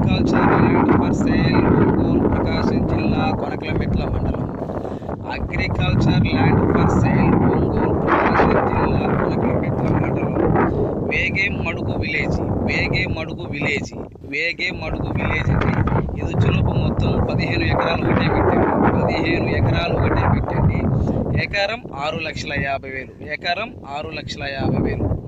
Agriculture land for sale Ongole Prakasam జిల్లా కొనకలమెట్ల మండలం. Agriculture land for sale Ongole Prakasam జిల్లా కొనకలమెట్ల మండలం. వేగేమడుగు విలేజ్ అండి. ఇది చులుపు మొత్తం 15 ఎకరాలు ఒకటే పెట్టండి. ఎకరం 6,50,000.